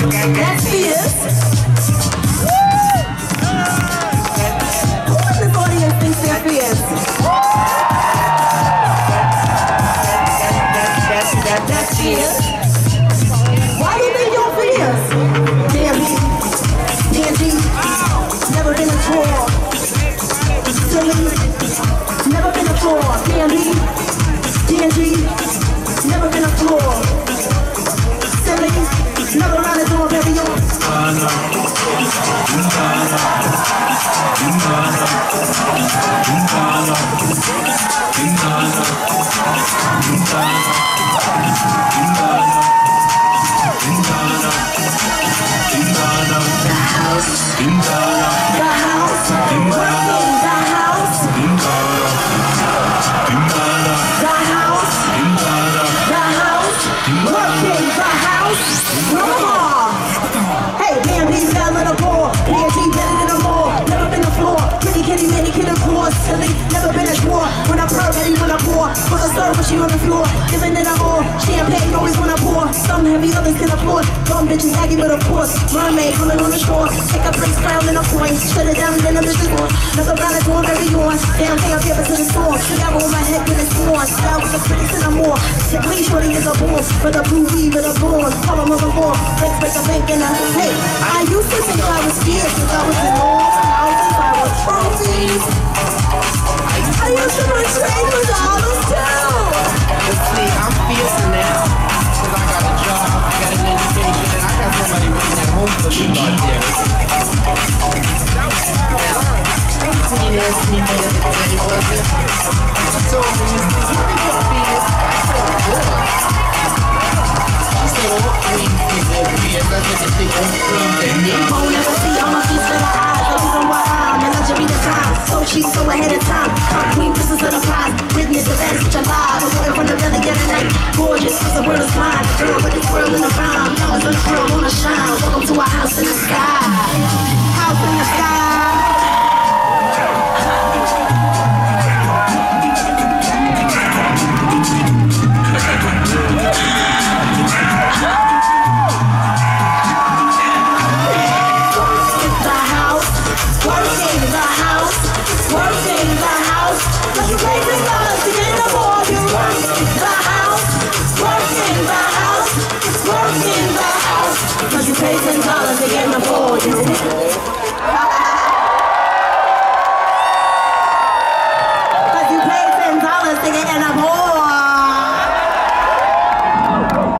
That's fierce. Who in this audience thinks they're fierce? That's fierce. Why do you think you're fierce? DMG, never been a tour. Silly, never been a tour. DMG, never been a floor. Silly, never run a door, baby, you're silly, never been a tour. When I purr, ready when I pour. For the serve, she on the floor. Giving it a all. Champagne always when I pour. Some heavy, others can afford. Some bitches aggy, but of course. Mermaid coming on the shore. Take a place, crown and a coin. Shut it down, then I'm just born. Never round the door, baby, yours. Damn thing, I'll give it to the storm. She got on my head when it's worn. Style with the critics and I'm more. Please, shorty is a born. For the blue weave and a born. Call them over more. Let's break a bank and a hey. I used to think I was fierce because I was in all houses. I was trophies. I used to run trains with all those too. But see, I'm fierce now, cause I got a job, I got an education, and I got somebody waiting at home for me out there. You asked me the other day, was it? She told me, you think you're fierce? I said, good. She said, well, what do you think you're fierce? I said, you think I'm fierce than me? You won't ever see all my feet in her eyes. The reason why I'm in love the time. So she's so ahead of time. Queen, princess of the prize. Witness of that such a lie. But what if I'm the belly get a night? Gorgeous, cause the world is mine. Girl with this world in the rhyme. Diamonds on the world wanna shine. Welcome to our house in the sky. House in the sky. $10 to get my board.